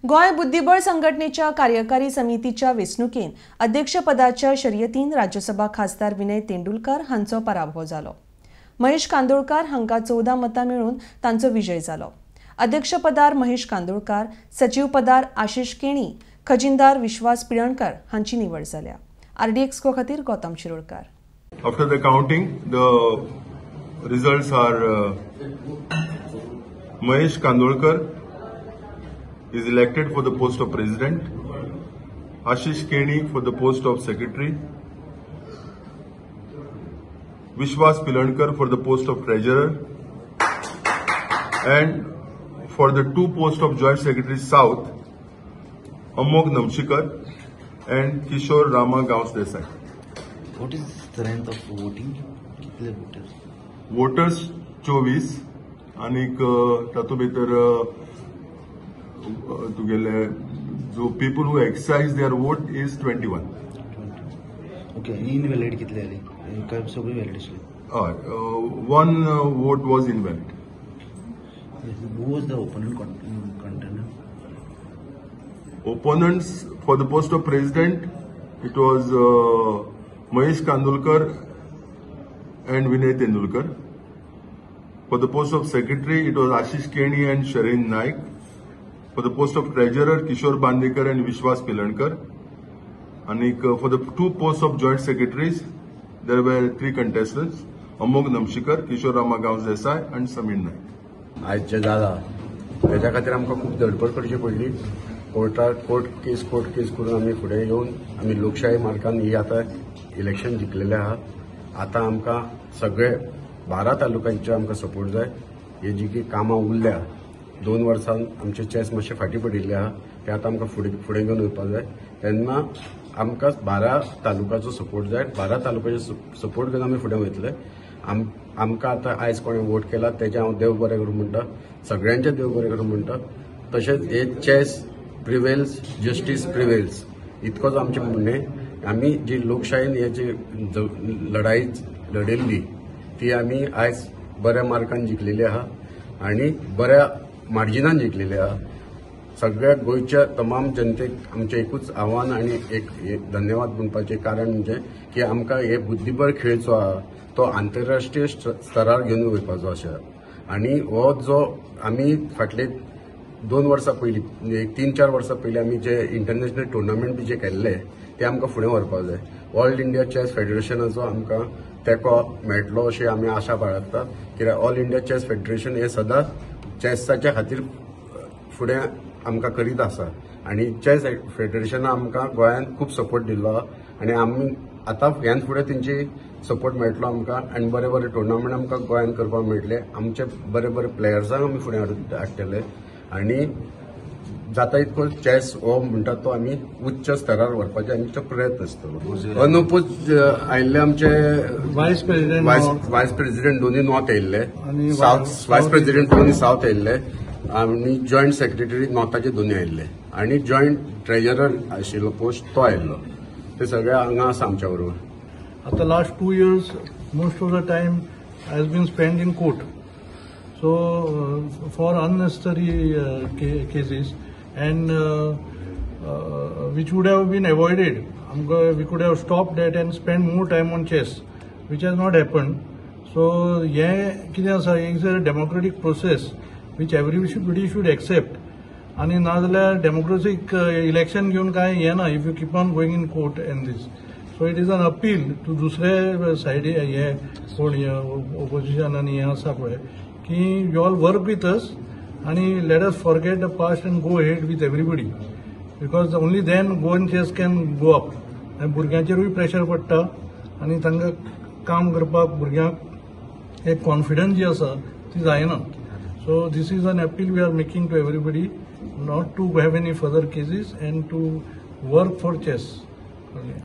गोय बुद्धिबळ संघटनेच्या कार्यकारी समितीच्या वेंचणुकेन अध्यक्षपदाच्या शर्यतीन राज्यसभा खासदार विनय तेंडुलकर हांचो पराभव जालो। महेश कांदोळकर हांका 14 मतां मेळून तांचो विजय जालो। अध्यक्षपदार महेश कांदोळकर, सचिव पदार आशिष केणी, खजिनदार विश्वास पिळणकर हांची निवड जाल्या। RDX खातीर Gautam Shirodkar. After the counting, the results are Mahesh Kandolkar is elected for the post of president, Ashish Keni for the post of secretary, Vishwas Pilankar for the post of treasurer, and for the two posts of joint secretary south, Amog Namshikar and Kishore Rama Gaus Desai. What is the strength of voting? कितले voters? Voters 24 आणि तातूंत भितर तुगेले जो people who exercise their vote is 21. Okay, invalid कितले आले? काय सगळे valid आसले? One vote was invalid. Who was the opponent contender? Opponents for the post of president, it was Mahesh Kandolkar and Vinay Tendulkar. For the post of secretary, it was Ashish Keni and Shareen Naik. For the post of treasurer, Kishore Bandekar and Vishwas Pilankar. And for the two posts of joint secretaries, there were three contestants: Amog Namshikar, Kishore Rama Gaus Desai, and Samir Naik. आज जे जाला त्याच्या खातीर आमकां खूब धडपड करची पडली। कोर्ट केस करून आमी फुडें येवन आमी लोकशाही मार्गान ही आतां इलेक्शन जिखलेले आहा। आतां आमकां सगळे 12 तालुक्यांचे आमकां सपोर्ट जाय। हे जी की कामां उरल्या 2 वर्सान आमचे चेस मातशे फाटी पडिल्ले आहा, ते आतां आमकां फुडें घेवन वचपाक जाय। तेन्ना आमकां 12 तालुक्याचो सपोर्ट जाय। 12 तालुक्याचो सपोर्ट घेवन आमी फुडें वयतले। आमकां आतां आयज कोणें वोट केला तेजे हांव देव बरें करूं म्हणटा, सगळ्यांचे देव बरें करूं म्हणटा। तशेंच हे चेस प्रिवेल्स, जस्टीस प्रिवेल्स इतकोच आमचें म्हणणें। आमी जी लोकशायेन हे जी लढाई लढयल्ली ती आमी आयज बऱ्या मार्कान जिखलेली आहा आनी बऱ्या मार्जिनान जिखलेली आहा। सगळ्या गोंयच्या तमाम जनतेक आमचें एकूच आव्हान आनी एक धन्यवाद म्हणपाचें कारण म्हणजे की आमकां हे बुद्धीबळ खेळ जो आहा तो आंतरराष्ट्रीय स्तरार घेवन वचपाचो आसा। आनी हो जो आमी फाटले 2 वर्सां पयलीं 3-4 वर्सां पयलीं आमी जे इंटरनॅशनल टुर्नामेंट बी जे केल्ले ते आमकां फुडें व्हरपाक जाय। ऑल इंडिया चेस फेडरेशनाचो आमकां तेंको मेळटलो अशी आमी आशा बाळगता, कित्याक ऑल इंडिया चेस फेडरेशन हे सदांच चेसाच्या खातीर फुडें आमकां करीत आसा आनी चेस फेडरेशनान आमकां गोंयांत खूब सपोर्ट दिल्लो आहा आनी आमी आतां ह्यान फुडें तेंची सपोर्ट मेळटलो आमकां आनी बरे बरे टुर्नामेंट आमकां गोंयांत करपाक मेळटले। आमचे बरे बरे प्लेयर्सांक आमी फुडें हाडटले आनी जाता इतको चेस हो म्हणटा तो आमी उच्च स्तरार व्हरपाचे आमचे प्रयत्न आसतलो। अनुपूज आयिल्ले आमचे वायस प्रेसिडेंट दोन्ही नॉर्थ आयिल्ले, वायस प्रेसिडेंट दोन्ही साउथ आयिल्ले आनी जॉयंट सेक्रेटरी नॉर्थाचे दोन्ही आयिल्ले आनी जॉयंट ट्रेजरर आशिल्लो पोस्ट तो आयिल्लो। ते सगळे हांगा आसा आमच्या बरोबर। After the last 2 years, most of the time has been spent in court. So, for unnecessary cases, and which would have been avoided, we could have stopped that and spent more time on chess, which has not happened. So, it's a democratic process which everybody should accept. And now, democratic election if you keep on going in court and this. So it is an appeal to दूसरे side opposition and कि you all work with us and let us forget the past and go ahead with everybody, because only then Goan chess can go up. And भुरग्यांचेरूय pressure पडटा आणि तांकां काम करपाक भुरग्यांक एक confidence जी आसा ती जायना. So this is an appeal we are making to everybody not to have any further cases and to work for chess.